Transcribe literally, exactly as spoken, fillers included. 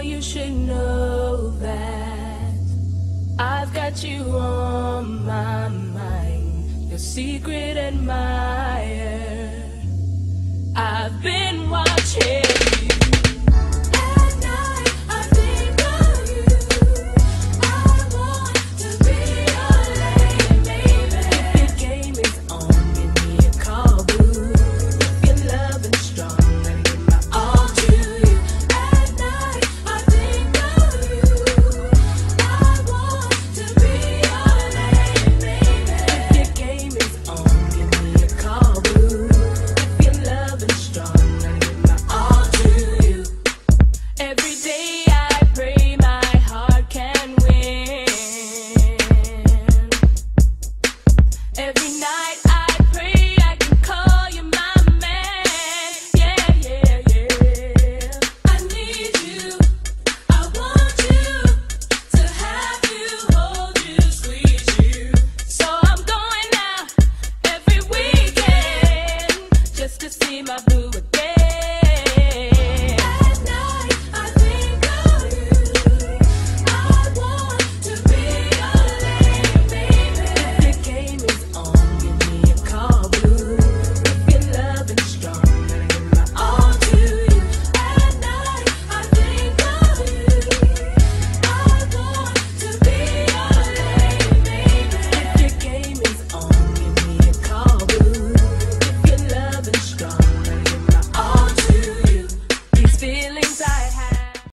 you should know that I've got you on my mind, your secret admirer. I've been watching you. At night, I think of you. I want to be your lady, baby. If your game is on, give me a call, boo. If you're loving strong, let me give my all to you. At night, I think of you. I want to be your lady, baby. If your game is on, give me a call, boo. If you're loving strong, let me give my all to you. Every day